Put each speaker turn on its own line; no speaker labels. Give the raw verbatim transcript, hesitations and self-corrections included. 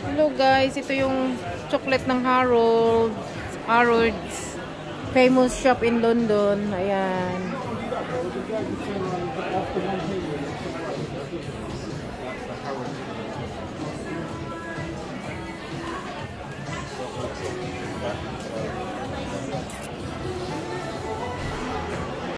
Hello guys, ito yung chocolate ng Harrods. Harrods. Famous shop in London. Ayan.